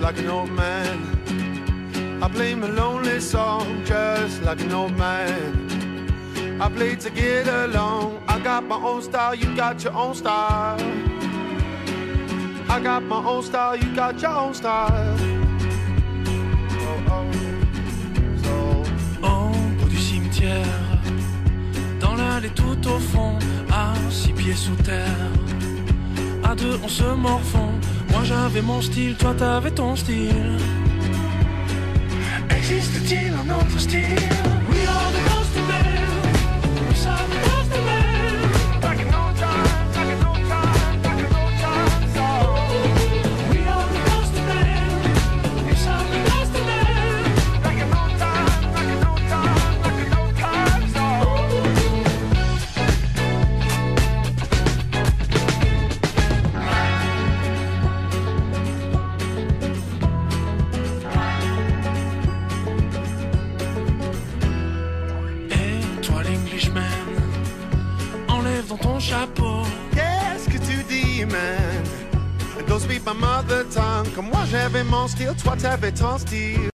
like an old man. I play my lonely song just like an old man. I play to get along. I got my own style, you got your own style. I got my own style, you got your own style. Au bout du cimetière, dans l'allée tout au fond, à 6 pieds sous terre, à deux on se morfond. Moi j'avais mon style, toi t'avais ton style. Existe-t-il un autre style? We are the ghost of men. We are the ghost of men. Back in old times, back in old times, back in old times. Oh. We are the ghost of men. We are the ghost of men. Back in old times, back in old times, back in old times. Oh. Enlève dans ton chapeau. Qu'est-ce que tu dis, man? Don't speak my mother tongue. Comme moi j'avais mon style, toi t'avais ton style.